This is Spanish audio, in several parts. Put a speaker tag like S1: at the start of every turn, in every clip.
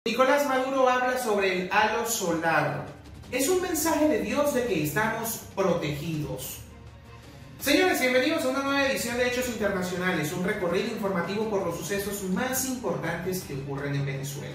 S1: Nicolás Maduro habla sobre el halo solar. Es un mensaje de Dios de que estamos protegidos. Señores, bienvenidos a una nueva edición de Hechos Internacionales, un recorrido informativo por los sucesos más importantes que ocurren en Venezuela.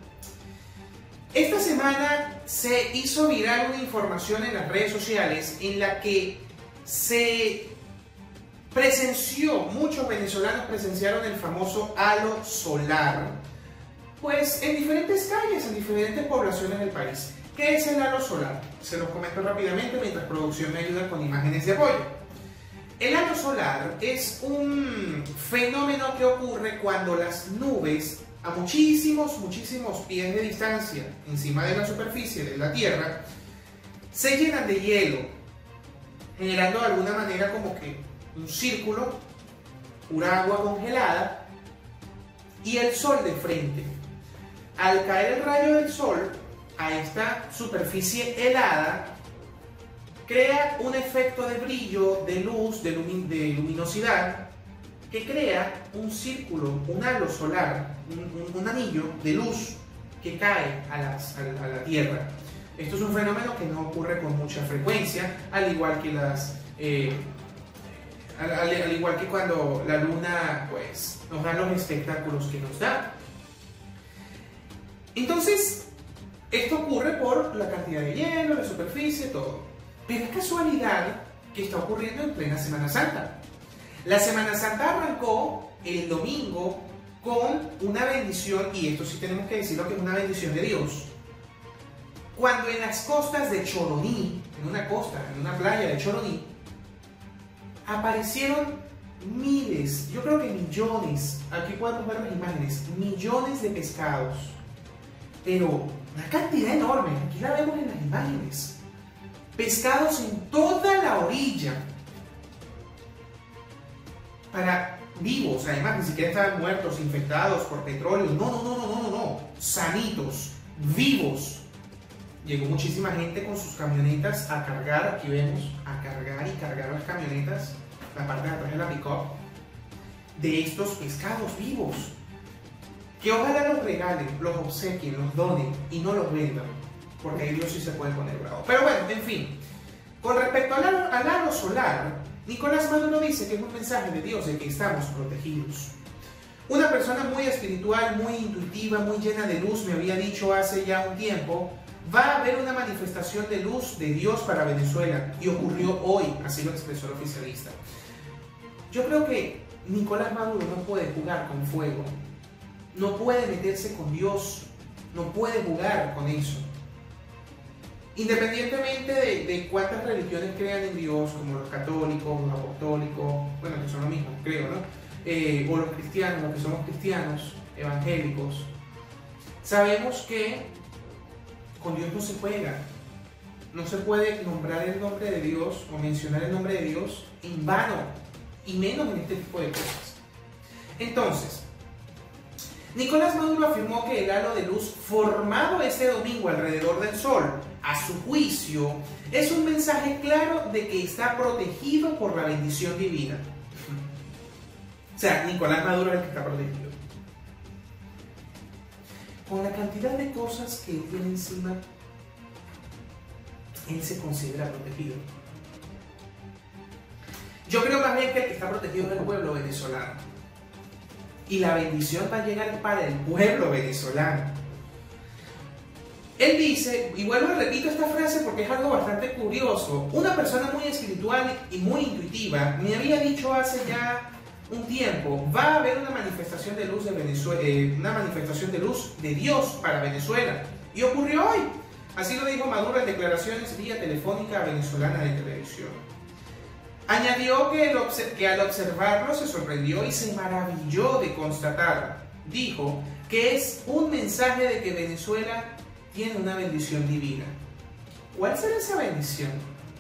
S1: Esta semana se hizo viral una información en las redes sociales en la que se presenció, muchos venezolanos presenciaron el famoso halo solar. Pues en diferentes calles, en diferentes poblaciones del país. ¿Qué es el halo solar? Se los comento rápidamente mientras producción me ayuda con imágenes de apoyo. El halo solar es un fenómeno que ocurre cuando las nubes a muchísimos pies de distancia encima de la superficie de la Tierra se llenan de hielo, generando de alguna manera como que un círculo, pura agua congelada y el sol de frente. Al caer el rayo del sol a esta superficie helada, crea un efecto de brillo, de luz, de luminosidad, que crea un círculo, un halo solar, un anillo de luz que cae a la Tierra. Esto es un fenómeno que no ocurre con mucha frecuencia, al igual que al igual que cuando la luna pues, nos da los espectáculos que nos da. Entonces, esto ocurre por la cantidad de hielo, la superficie, todo. Pero es casualidad que está ocurriendo en plena Semana Santa. La Semana Santa arrancó el domingo con una bendición, y esto sí tenemos que decirlo que es una bendición de Dios. Cuando en las costas de Choroní, en una playa de Choroní, aparecieron miles, yo creo que millones, aquí podemos ver las imágenes, millones de pescados. Pero una cantidad enorme, aquí la vemos en las imágenes. Pescados en toda la orilla. Vivos, además, ni siquiera estaban muertos, infectados por petróleo. No. Sanitos, vivos. Llegó muchísima gente con sus camionetas a cargar, aquí vemos, a cargar las camionetas, la parte de atrás de la pick-up, de estos pescados vivos. Que ojalá los regalen, los obsequien, los donen y no los vendan, porque ahí Dios sí se puede poner bravo. Pero bueno, en fin, con respecto al halo solar, Nicolás Maduro dice que es un mensaje de Dios de que estamos protegidos. Una persona muy espiritual, muy intuitiva, muy llena de luz me había dicho hace ya un tiempo, va a haber una manifestación de luz de Dios para Venezuela, y ocurrió hoy, así lo expresó el oficialista. Yo creo que Nicolás Maduro no puede jugar con fuego. No puede meterse con Dios, no puede jugar con eso. Independientemente de cuántas religiones crean en Dios, como los católicos, los apostólicos, bueno, que son lo mismo, creo, ¿no? O los cristianos, los que somos cristianos, evangélicos, sabemos que con Dios no se juega. No se puede nombrar el nombre de Dios o mencionar el nombre de Dios en vano, y menos en este tipo de cosas. Entonces, Nicolás Maduro afirmó que el halo de luz formado este domingo alrededor del Sol, a su juicio, es un mensaje claro de que está protegido por la bendición divina. O sea, Nicolás Maduro es el que está protegido. Con la cantidad de cosas que él tiene encima, él se considera protegido. Yo creo más bien que el que está protegido es el pueblo venezolano. Y la bendición va a llegar para el pueblo venezolano. Él dice, y vuelvo y repito esta frase porque es algo bastante curioso, una persona muy espiritual y muy intuitiva me había dicho hace ya un tiempo, va a haber una manifestación de luz de Venezuela, una manifestación de luz de Dios para Venezuela. Y ocurrió hoy. Así lo dijo Maduro en declaraciones vía telefónica venezolana de televisión. Añadió que al observarlo se sorprendió y se maravilló de constatar. Dijo que es un mensaje de que Venezuela tiene una bendición divina. ¿Cuál será esa bendición?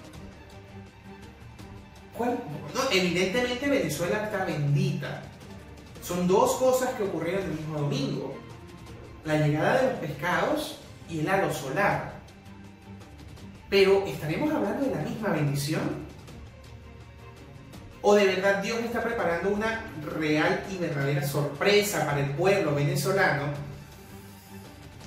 S1: ¿Cuál? No, evidentemente Venezuela está bendita. Son dos cosas que ocurrieron el mismo domingo. La llegada de los pescados y el halo solar. Pero, ¿estaremos hablando de la misma bendición? ¿O de verdad Dios está preparando una real y verdadera sorpresa para el pueblo venezolano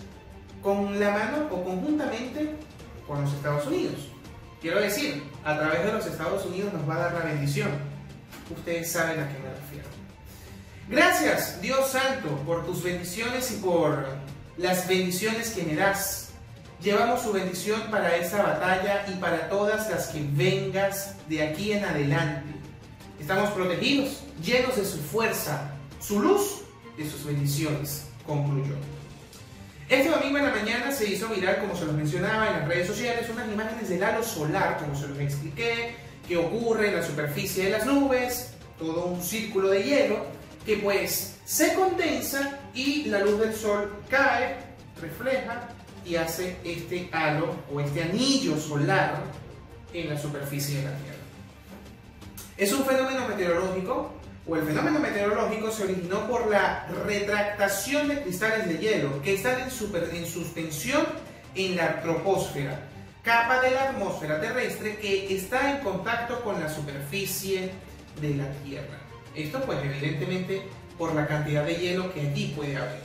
S1: con la mano o conjuntamente con los Estados Unidos. Quiero decir, a través de los Estados Unidos nos va a dar la bendición. Ustedes saben a qué me refiero. Gracias, Dios Santo, por tus bendiciones y por las bendiciones que me das. Llevamos su bendición para esta batalla y para todas las que vengas de aquí en adelante. Estamos protegidos, llenos de su fuerza, su luz, de sus bendiciones. Concluyó. Este domingo en la mañana se hizo viral, como se los mencionaba en las redes sociales, unas imágenes del halo solar, como se los expliqué, que ocurre en la superficie de las nubes, todo un círculo de hielo, que pues se condensa y la luz del sol cae, refleja y hace este halo o este anillo solar en la superficie de la Tierra. Es un fenómeno meteorológico, o el fenómeno meteorológico se originó por la retractación de cristales de hielo que están en suspensión en la troposfera, capa de la atmósfera terrestre que está en contacto con la superficie de la Tierra. Esto pues evidentemente por la cantidad de hielo que allí puede haber.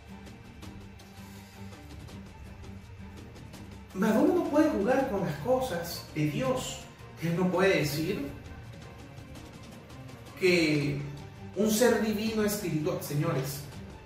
S1: Maduro no puede jugar con las cosas de Dios. Él no puede decir que un ser divino espiritual, señores,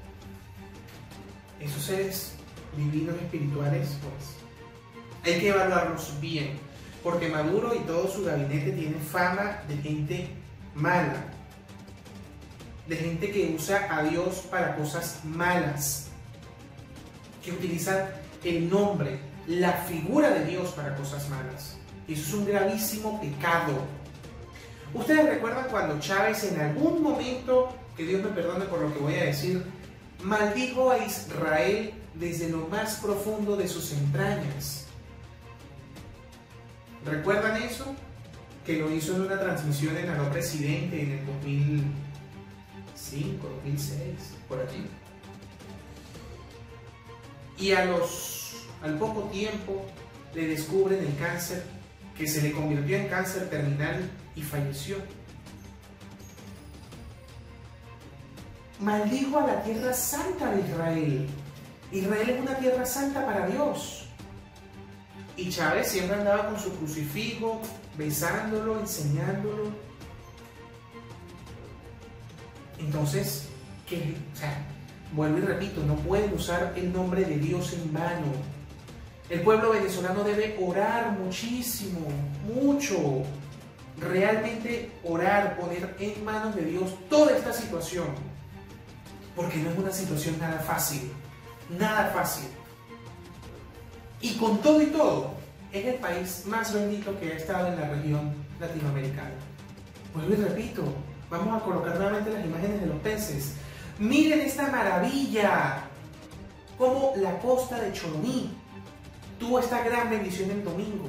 S1: esos seres divinos espirituales, pues, hay que evaluarlos bien, porque Maduro y todo su gabinete tienen fama de gente mala, de gente que usa a Dios para cosas malas, que utilizan el nombre, la figura de Dios para cosas malas. Y eso es un gravísimo pecado. Ustedes recuerdan cuando Chávez en algún momento, que Dios me perdone por lo que voy a decir, maldijo a Israel desde lo más profundo de sus entrañas. ¿Recuerdan eso? Que lo hizo en una transmisión en Aló Presidente en el 2005, 2006, por aquí. Y al poco tiempo le descubren el cáncer, que se le convirtió en cáncer terminal y falleció. Maldijo a la tierra santa de Israel. Israel es una tierra santa para Dios. Y Chávez siempre andaba con su crucifijo, besándolo, enseñándolo. Entonces, ¿qué? O sea, vuelvo y repito, no pueden usar el nombre de Dios en vano. El pueblo venezolano debe orar muchísimo, mucho. Realmente orar, poner en manos de Dios toda esta situación. Porque no es una situación nada fácil. Nada fácil. Y con todo y todo, es el país más bendito que ha estado en la región latinoamericana. Vuelvo y repito, vamos a colocar nuevamente las imágenes de los peces. Miren esta maravilla. Cómo la costa de Choroní tuvo esta gran bendición el domingo.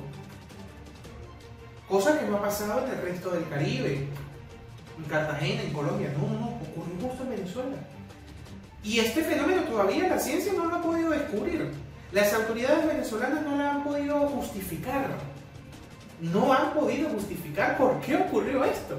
S1: Cosa que no ha pasado en el resto del Caribe, en Cartagena, en Colombia. No, ocurrió justo en Venezuela. Y este fenómeno todavía la ciencia no lo ha podido descubrir. Las autoridades venezolanas no lo han podido justificar. No han podido justificar por qué ocurrió esto.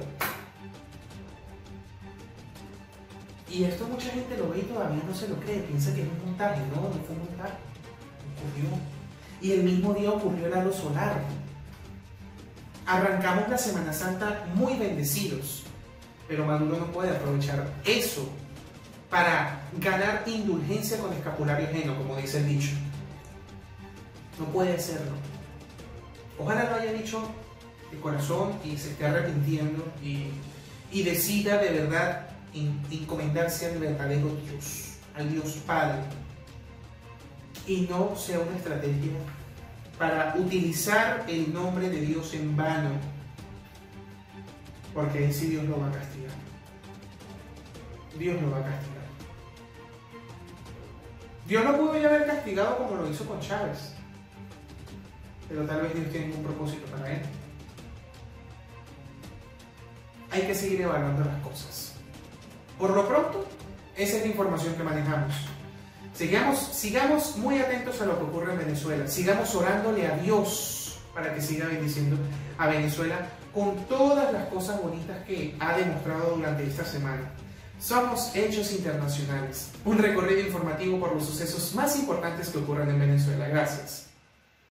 S1: Y esto mucha gente lo ve y todavía no se lo cree. Piensa que es un montaje. No fue un montaje. Ocurrió. Y el mismo día ocurrió el halo solar. Arrancamos la Semana Santa muy bendecidos, pero Maduro no puede aprovechar eso para ganar indulgencia con escapulario ajeno, como dice el dicho. No puede hacerlo. Ojalá lo haya dicho de corazón y se esté arrepintiendo y decida de verdad encomendarse al verdadero Dios, al Dios Padre, y no sea una estrategia para utilizar el nombre de Dios en vano, porque en sí Dios lo va a castigar. Dios lo va a castigar. Dios lo pudo ya haber castigado como lo hizo con Chávez, pero tal vez Dios tiene un propósito para él. Hay que seguir evaluando las cosas. Por lo pronto, esa es la información que manejamos. Sigamos muy atentos a lo que ocurre en Venezuela. Sigamos orándole a Dios para que siga bendiciendo a Venezuela con todas las cosas bonitas que ha demostrado durante esta semana. Somos Hechos Internacionales, un recorrido informativo por los sucesos más importantes que ocurren en Venezuela. Gracias.